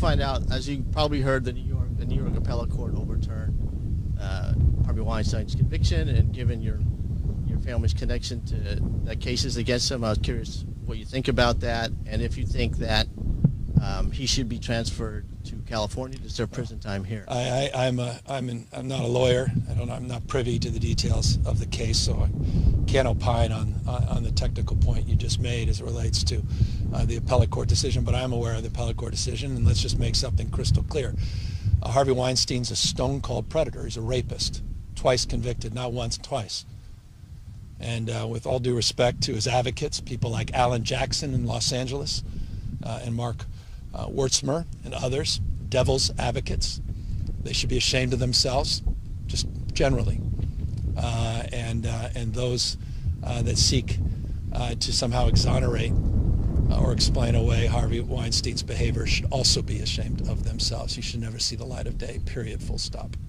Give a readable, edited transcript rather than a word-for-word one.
find out, as you probably heard, the New York Appellate Court overturned Harvey Weinstein's conviction, and given your family's connection to that cases against him, I was curious what you think about that, and if you think that he should be transferred to California to serve prison time here. I'm not a lawyer. I'm not privy to the details of the case, so I can't opine on the technical point you just made as it relates to the appellate court decision. But I'm aware of the appellate court decision, and let's just make something crystal clear. Harvey Weinstein's a stone-cold predator. He's a rapist, twice convicted, not once, twice. And with all due respect to his advocates, people like Alan Jackson in Los Angeles and Mark Wertzmer and others, devil's advocates, they should be ashamed of themselves, just generally. And those that seek to somehow exonerate or explain away Harvey Weinstein's behavior should also be ashamed of themselves. He should never see the light of day, period, full stop.